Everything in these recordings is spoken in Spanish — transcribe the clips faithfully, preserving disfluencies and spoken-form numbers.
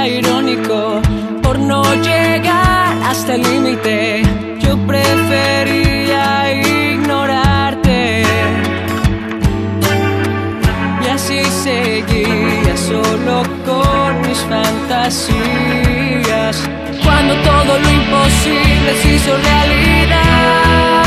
irónico por no llegar hasta el límite. Yo prefería ignorarte y así seguía solo con mis fantasías, cuando todo lo imposible se hizo realidad.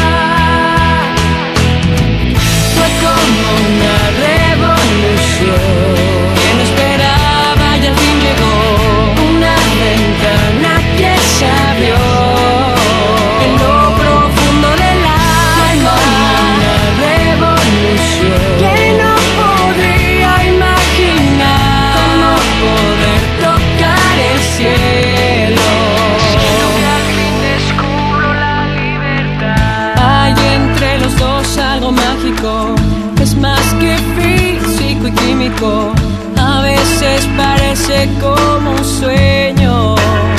Fue como una revolución que no esperaba y al fin llegó, una ventana que se abrió en lo profundo del alma. Una revolución que no podría imaginar cómo poder tocar el cielo. Al fin descubro la libertad. Hay entre los dos algo mágico, es más que físico y químico. A veces parece como un sueño.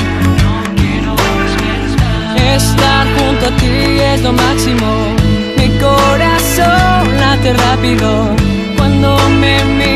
Estar junto a ti es lo máximo. Mi corazón late rápido cuando me miras.